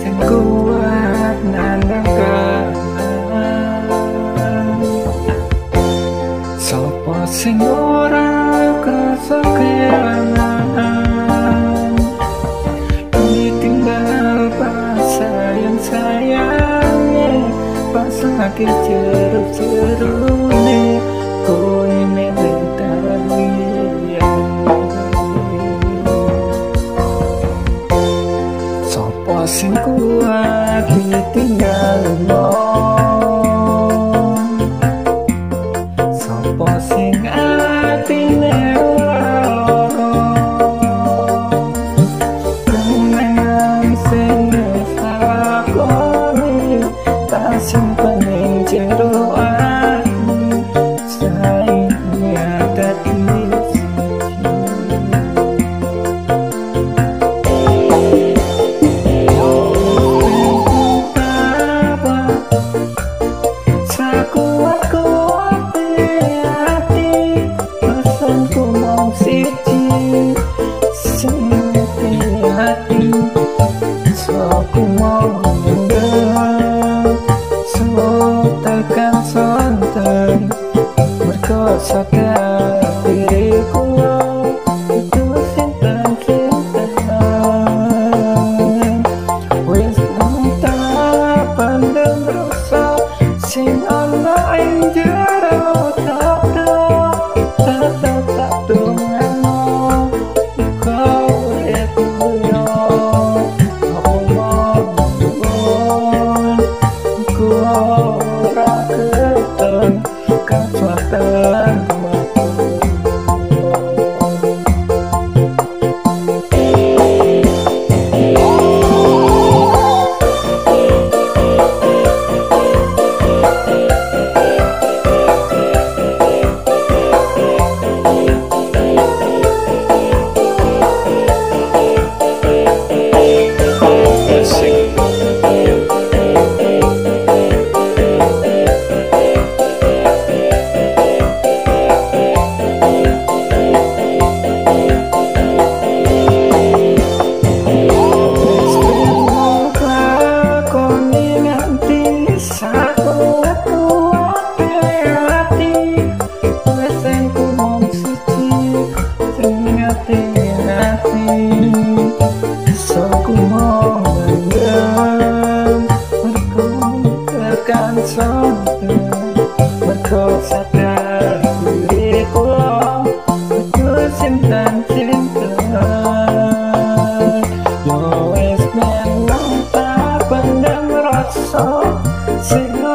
sing kuat nandang sapa sing ora krasa kehilangan ditinggal pas sayang-sayangnya pas lagi jeruk-jeruknya kowe menentari sapa sing kuat ditinggal sapa sing atine simpen ing jero ati saiki dadi tekan sonten mergo sadar diriku itu sinten wis tak pandang rasa sing ana ing jero tak dongano kau yo kekuatan mergo sadar diriku itu sinten yo wis menang tak pandang rasa sing